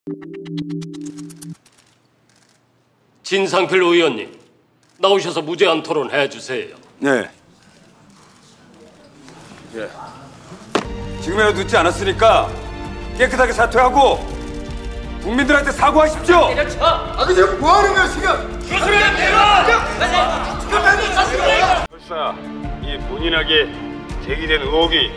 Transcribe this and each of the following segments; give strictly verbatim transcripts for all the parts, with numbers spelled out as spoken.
진상필 의원님, 나오셔서 무제한 토론 해주세요. 네. 예. 지금이라도 늦지 않았으니까 깨끗하게 사퇴하고 국민들한테 사과하십시오. 내려쳐. 아, 근데 뭐 하는 거야 지금? 교수님 내려. 설사 이 본인에게 제기된 의혹이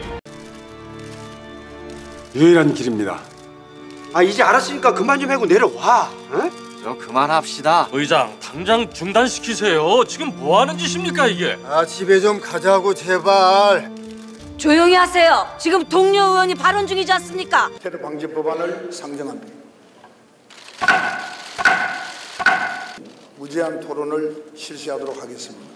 유일한 길입니다. 아, 이제 알았으니까 그만 좀 하고 내려와. 어? 좀 그만합시다. 의장, 당장 중단시키세요. 지금 뭐 하는 짓입니까 이게? 아, 집에 좀 가자고 제발. 조용히 하세요. 지금 동료 의원이 발언 중이지 않습니까? 테러 방지 법안을 상정합니다. 무제한 토론을 실시하도록 하겠습니다.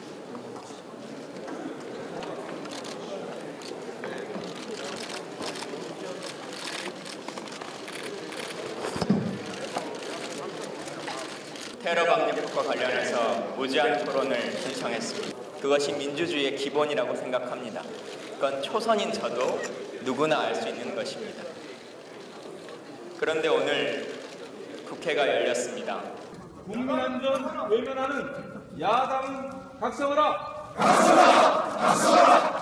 테러 방지법과 관련해서 무제한 토론을 신청했습니다. 그것이 민주주의의 기본이라고 생각합니다. 그건 초선인 저도 누구나 알 수 있는 것입니다. 그런데 오늘 국회가 열렸습니다. 국민안전 외면하는 야당은 각성하라! 각성하라! 각성하라!